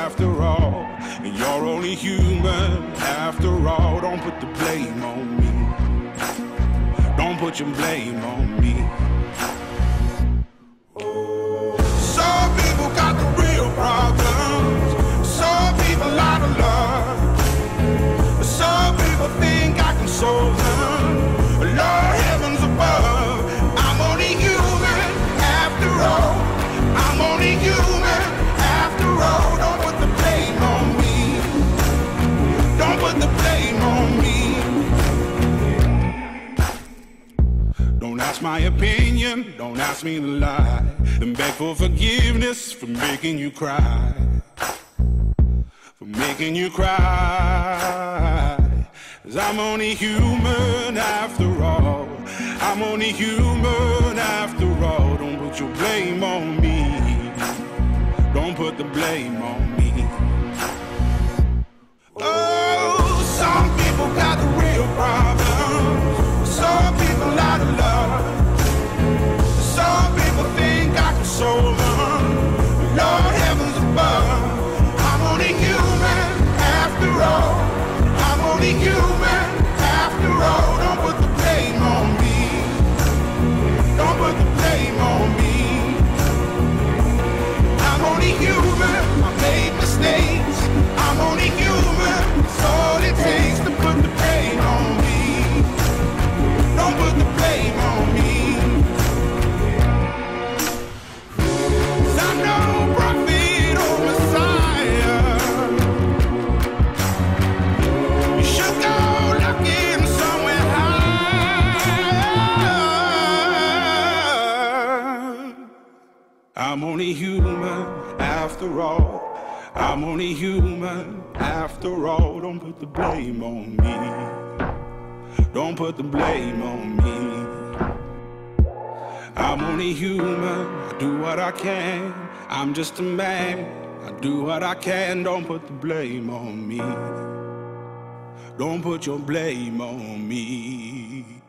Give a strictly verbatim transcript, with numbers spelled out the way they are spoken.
after all. And you're only human after all. Don't put the blame on me. Don't put your blame on me. Some people got the real problems. Some people out of love. Some people think I can solve them. Lord heavens above, I'm only human after all. I'm only human after all. Don't put the blame on me. Don't put the blame on me. Don't ask my opinion, don't ask me to lie, and beg for forgiveness for making you cry, for making you cry. 'Cause I'm only human after all. I'm only human after all. Don't put your blame on me. Don't put the blame on me. Oh, some people got the real problems. Some people out of love. Some people think I can solve them. Lord heavens above, I'm only human after all. I'm only human after all. Don't put the blame on me. Don't put the blame on me. I'm only human. I made mistakes. I'm only human. It's all it takes to put the blame on me. Don't put the blame on me. 'Cause I'm no prophet or Messiah. You should go looking somewhere high. I'm only human after all. I'm only human after all. Don't put the blame on me. Don't put the blame on me. I'm only human. I do what I can. I'm just a man. I do what I can. Don't put the blame on me. Don't put your blame on me.